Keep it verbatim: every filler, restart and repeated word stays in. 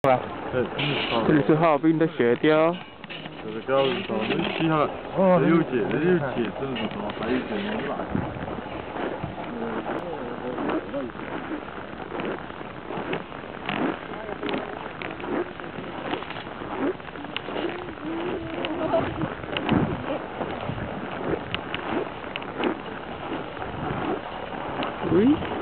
块。 对，嗯， 这里是哈尔滨的雪雕。 这个雕是说，你洗下来，哦，有节，这有节，只是说还有一点点烂。 喂。